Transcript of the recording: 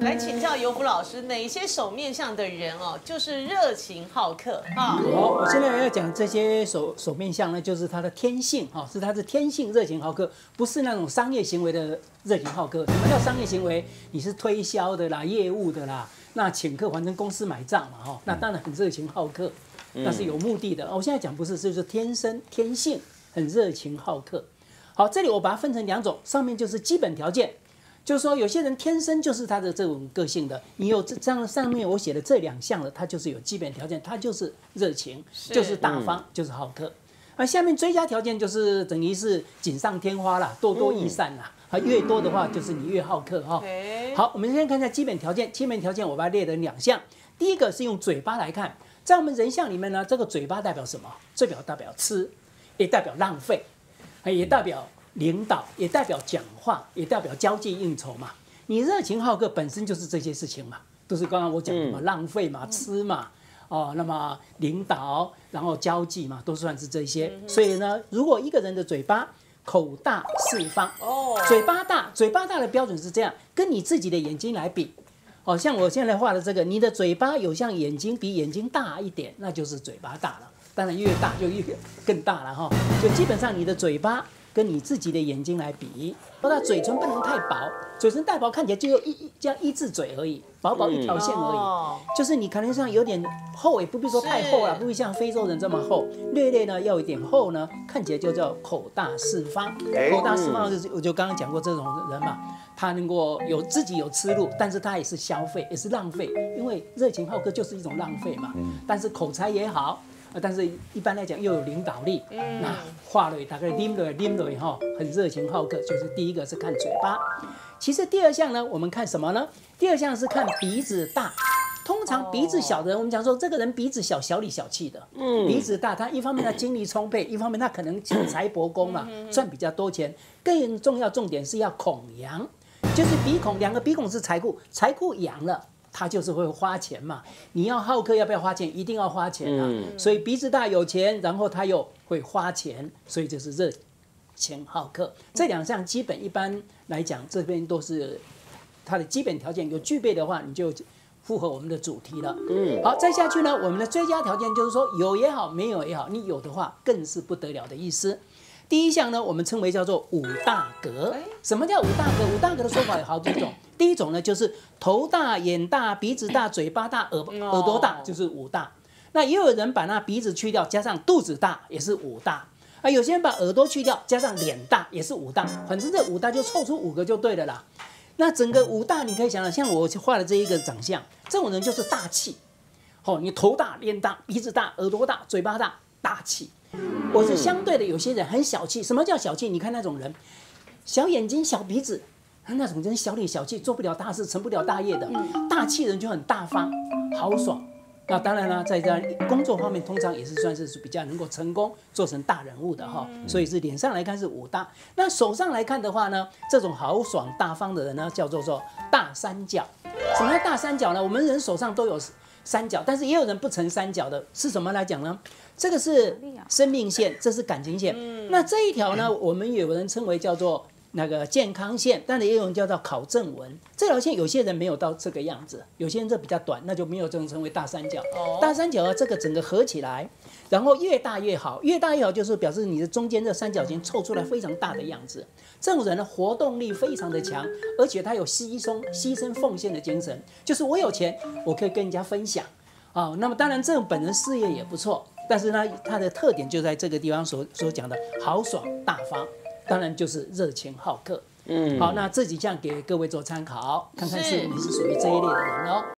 来请教尤福老师，哪些手面相的人哦，就是热情好客啊？ 好，我现在要讲这些手面相呢，就是他的天性哈，是他的天性热情好客，不是那种商业行为的热情好客。什么叫商业行为？你是推销的啦，业务的啦，那请客反正公司买账嘛哈，那当然很热情好客，那是有目的的。我现在讲不是，就是天性很热情好客。好，这里我把它分成两种，上面就是基本条件。就是说，有些人天生就是他的这种个性的，你有这样上面我写的这两项的，他就是有基本条件，他就是热情，就是大方，就是好客。而下面追加条件就是等于是锦上添花啦，多多益善啦。越多的话，就是你越好客哈。好，我们先看一下基本条件。基本条件我把它列成两项，第一个是用嘴巴来看，在我们人相里面呢，这个嘴巴代表什么？代表吃，也代表浪费，也代表领导，也代表讲话，也代表交际应酬嘛。你热情好客本身就是这些事情嘛，都是刚刚我讲的嘛，浪费嘛，吃嘛，那么领导，然后交际嘛，都算是这些。所以呢，如果一个人的嘴巴口大四方，嘴巴大的标准是这样，跟你自己的眼睛来比，像我现在画的这个，你的嘴巴有像眼睛比眼睛大一点，那就是嘴巴大了。当然越大就越更大了哈，就基本上你的嘴巴跟你自己的眼睛来比，那嘴唇不能太薄，嘴唇太薄看起来就有这样一字嘴而已，薄薄一条线而已，就是你可能上有点厚，也不必说太厚了，不会像非洲人这么厚，略略呢要有点厚呢，看起来就叫口大四方。口大四方就是我就刚刚讲过这种人嘛，他能够自己有吃路，但是他也是消费，也是浪费，因为热情好客就是一种浪费嘛。但是口才也好。但是一般来讲又有领导力，那话类大概拎了哈，很热情好客，就是第一个是看嘴巴。其实第二项呢，我们看什么呢？第二项是看鼻子大。通常鼻子小的人，我们讲说这个人鼻子小，小里小气的。鼻子大，他一方面他精力充沛，一方面他可能请财帛宫嘛，赚比较多钱。更重点是要孔扬，就是鼻孔，两个鼻孔是财库，财库扬了。他就是会花钱嘛，你要好客要不要花钱？一定要花钱啊！所以鼻子大有钱，然后他又会花钱，所以就是热情好客。这两项基本一般来讲，这边都是它的基本条件，有具备的话，你就符合我们的主题了。好，再下去呢，我们的追加条件就是说有也好，没有也好，你有的话更是不得了的意思。第一项呢，我们称为叫做五大格。什么叫五大格？五大格的说法有好几种。第一种呢，就是头大、眼大、鼻子大、嘴巴大、耳朵大，就是五大。那也有人把那鼻子去掉，加上肚子大，也是五大。有些人把耳朵去掉，加上脸大，也是五大。反正这五大就凑出5个就对了啦。那整个五大，你可以想想，像我画的这一个长相，这种人就是大气。你头大、脸大、鼻子大、耳朵大、嘴巴大，大气。我是相对的，有些人很小气。什么叫小气？你看那种人，小眼睛、小鼻子，那种人小里小气，做不了大事，成不了大业的。大气人就很大方、豪爽。那当然了，在工作方面，通常也是算是比较能够成功，做成大人物的哈。所以是脸上来看是五大，那手上来看的话呢，这种豪爽大方的人呢，叫做大三角。什么叫大三角呢？我们人手上都有三角，但是也有人不成三角的，是什么来讲呢？这个是生命线，这是感情线。那这一条呢，我们有人称为叫做那个健康线，当然也有人叫做考证纹。这条线有些人没有到这个样子，有些人这比较短，那就没有这种称为大三角。大三角这个整个合起来，然后越大越好，越大越好就是表示你的中间这三角形凑出来非常大的样子。这种人呢，活动力非常的强，而且他有牺牲奉献的精神，就是我有钱，我可以跟人家分享。那么当然这种本人事业也不错，但是呢，它的特点就在这个地方所讲的豪爽大方，当然就是热情好客。好，那这几项给各位做参考，看看你是属于这一类的人哦。